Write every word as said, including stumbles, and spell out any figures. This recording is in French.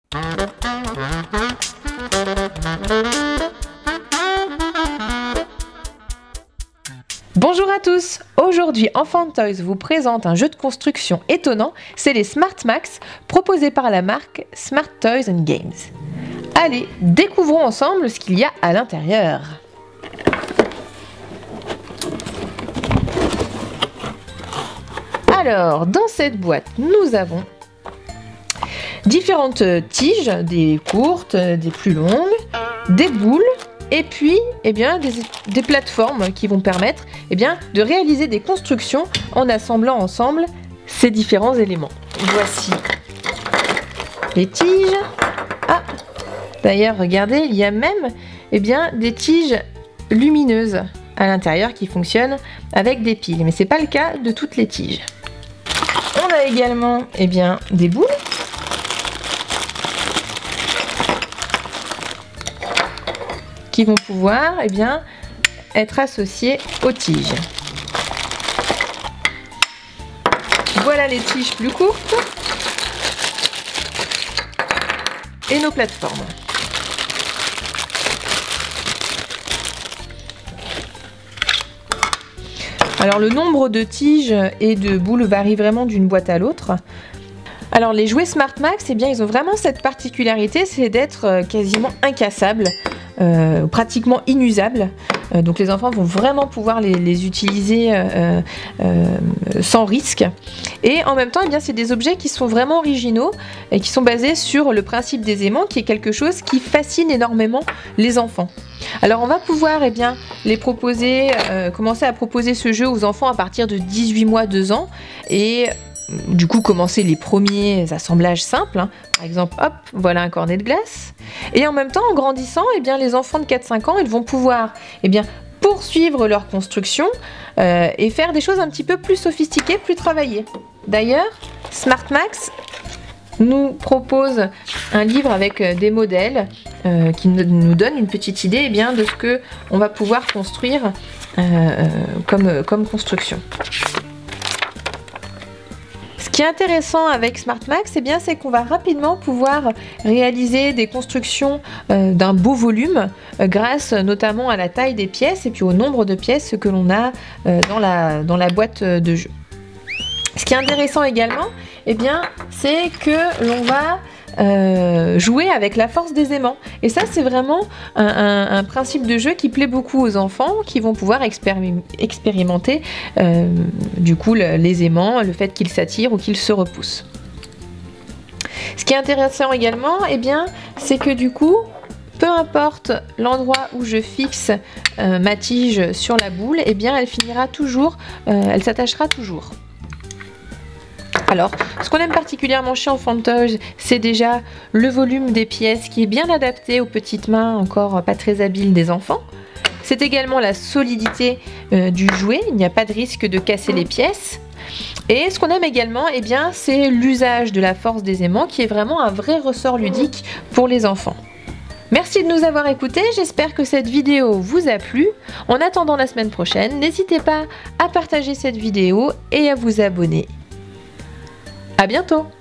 Bonjour à tous! Aujourd'hui, Enfant Toys vous présente un jeu de construction étonnant, c'est les Smart Max, proposés par la marque Smart Toys and Games. Allez, découvrons ensemble ce qu'il y a à l'intérieur. Alors, dans cette boîte, nous avons différentes tiges, des courtes, des plus longues, des boules, et puis eh bien, des, des plateformes qui vont permettre eh bien, de réaliser des constructions en assemblant ensemble ces différents éléments. Voici les tiges. Ah, d'ailleurs, regardez, il y a même eh bien, des tiges lumineuses à l'intérieur qui fonctionnent avec des piles, mais ce n'est pas le cas de toutes les tiges. On a également eh bien, des boules. Qui vont pouvoir eh bien, être associées aux tiges. Voilà les tiges plus courtes et nos plateformes. Alors le nombre de tiges et de boules varie vraiment d'une boîte à l'autre. Alors les jouets Smart Max, eh bien, ils ont vraiment cette particularité, c'est d'être quasiment incassables. Euh, pratiquement inusables, euh, donc les enfants vont vraiment pouvoir les, les utiliser euh, euh, sans risque, et en même temps eh bien, c'est des objets qui sont vraiment originaux et qui sont basés sur le principe des aimants, qui est quelque chose qui fascine énormément les enfants. Alors on va pouvoir eh bien, les proposer, euh, commencer à proposer ce jeu aux enfants à partir de dix-huit mois, deux ans, et du coup commencer les premiers assemblages simples, hein. Par exemple, hop, voilà un cornet de glace. Et en même temps, en grandissant, eh bien, les enfants de quatre cinq ans, ils vont pouvoir eh bien, poursuivre leur construction euh, et faire des choses un petit peu plus sophistiquées, plus travaillées. D'ailleurs, Smart Max nous propose un livre avec des modèles euh, qui nous donne une petite idée eh bien, de ce qu'on va pouvoir construire euh, comme, comme construction. Ce qui est intéressant avec Smart Max, eh bien, c'est qu'on va rapidement pouvoir réaliser des constructions euh, d'un beau volume euh, grâce notamment à la taille des pièces et puis au nombre de pièces que l'on a euh, dans, la, dans la boîte de jeu. Ce qui est intéressant également, eh bien, c'est que l'on va euh, jouer avec la force des aimants. Et ça, c'est vraiment un, un, un principe de jeu qui plaît beaucoup aux enfants, qui vont pouvoir expéri expérimenter euh, du coup le, les aimants, le fait qu'ils s'attirent ou qu'ils se repoussent. Ce qui est intéressant également, eh bien, c'est que du coup, peu importe l'endroit où je fixe euh, ma tige sur la boule, eh bien, elle finira toujours, euh, elle s'attachera toujours. Alors, ce qu'on aime particulièrement chez Enfant Toys, c'est déjà le volume des pièces qui est bien adapté aux petites mains encore pas très habiles des enfants. C'est également la solidité euh, du jouet, il n'y a pas de risque de casser les pièces. Et ce qu'on aime également, eh bien, c'est l'usage de la force des aimants qui est vraiment un vrai ressort ludique pour les enfants. Merci de nous avoir écoutés, j'espère que cette vidéo vous a plu. En attendant la semaine prochaine, n'hésitez pas à partager cette vidéo et à vous abonner. À bientôt!